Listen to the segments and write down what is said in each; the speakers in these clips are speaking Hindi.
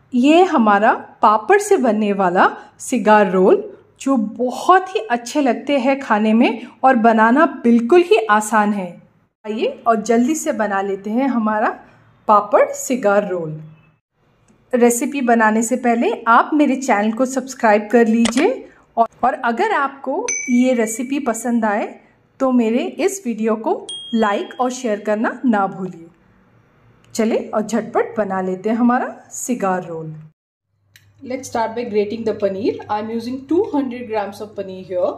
ये हमारा पापड़ से बनने वाला सिगार रोल जो बहुत ही अच्छे लगते हैं खाने में और बनाना बिल्कुल ही आसान है। आइए और जल्दी से बना लेते हैं हमारा पापड़ सिगार रोल। रेसिपी बनाने से पहले आप मेरे चैनल को सब्सक्राइब कर लीजिए और अगर आपको ये रेसिपी पसंद आए तो मेरे इस वीडियो को लाइक और शेयर करना ना भूलिए। चलिए और झटपट बना लेते हैं हमारा cigar roll. Let's start by grating the paneer. I'm using 200 grams of paneer here.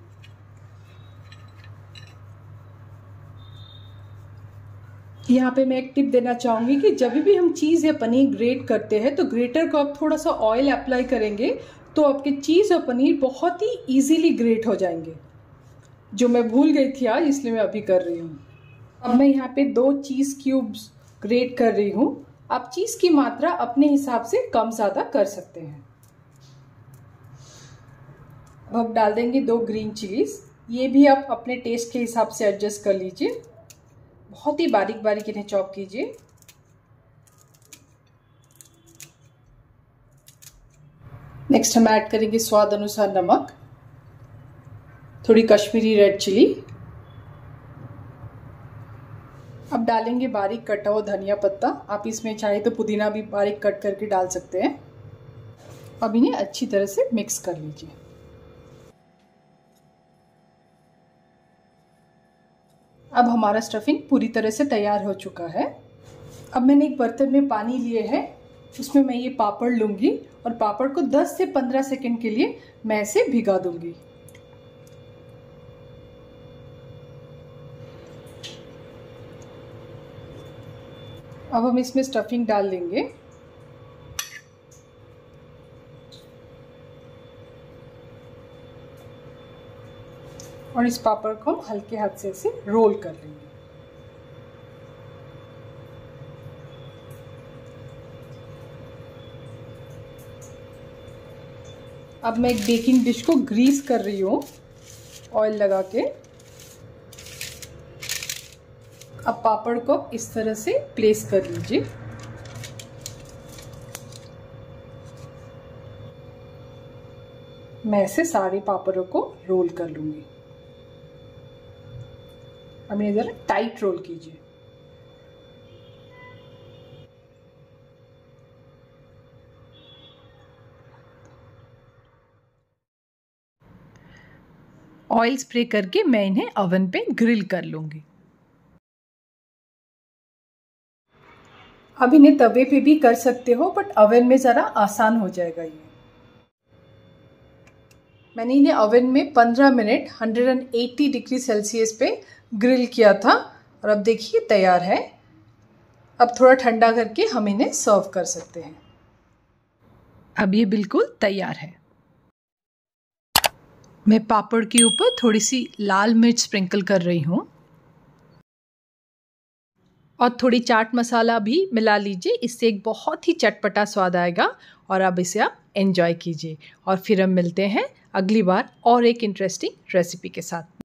यहाँ पे मैं एक टिप देना चाहूँगी कि जब भी हम चीज़ या पनीर ग्रेट करते हैं तो ग्रेटर को आप थोड़ा सा ऑयल अप्लाई करेंगे तो आपके चीज़ और पनीर बहुत ही इजीली ग्रेट हो जाएंगे, जो मैं भूल गई थी आज, इसलिए मैं अभी कर रही हूँ। अब मैं यहाँ पे 2 चीज़ क्यूब्स ग्रेट कर रही हूँ। आप चीज़ की मात्रा अपने हिसाब से कम ज़्यादा कर सकते हैं। अब हम डाल देंगे 2 ग्रीन चिलीज, ये भी आप अपने टेस्ट के हिसाब से एडजस्ट कर लीजिए। बहुत ही बारीक बारीक इन्हें चॉप कीजिए। नेक्स्ट हम ऐड करेंगे स्वाद अनुसार नमक, थोड़ी कश्मीरी रेड चिली। अब डालेंगे बारीक कटा हुआ धनिया पत्ता, आप इसमें चाहे तो पुदीना भी बारीक कट करके डाल सकते हैं। अब इन्हें अच्छी तरह से मिक्स कर लीजिए। अब हमारा स्टफिंग पूरी तरह से तैयार हो चुका है। अब मैंने एक बर्तन में पानी लिए है, उसमें मैं ये पापड़ लूँगी और पापड़ को 10 से 15 सेकंड के लिए मैं इसे भिगा दूँगी। अब हम इसमें स्टफिंग डाल देंगे। और इस पापड़ को हम हल्के हाथ से इसे रोल कर लेंगे। अब मैं एक बेकिंग डिश को ग्रीस कर रही हूँ ऑयल लगा के। अब पापड़ को इस तरह से प्लेस कर लीजिए। मैं ऐसे सारे पापड़ों को रोल कर लूंगी। अब इन्हें जरा टाइट रोल कीजिए। ऑयल स्प्रे करके मैं इन्हें ओवन पे ग्रिल कर लूंगी। अब इन्हें तवे पे भी कर सकते हो, बट ओवन में ज़रा आसान हो जाएगा ये। मैंने इन्हें ओवन में 15 मिनट 180 डिग्री सेल्सियस पे ग्रिल किया था और अब देखिए तैयार है। अब थोड़ा ठंडा करके हम इन्हें सर्व कर सकते हैं। अब ये बिल्कुल तैयार है। मैं पापड़ के ऊपर थोड़ी सी लाल मिर्च स्प्रिंकल कर रही हूँ और थोड़ी चाट मसाला भी मिला लीजिए, इससे एक बहुत ही चटपटा स्वाद आएगा। और अब इसे आप एंजॉय कीजिए और फिर हम मिलते हैं अगली बार और एक इंटरेस्टिंग रेसिपी के साथ।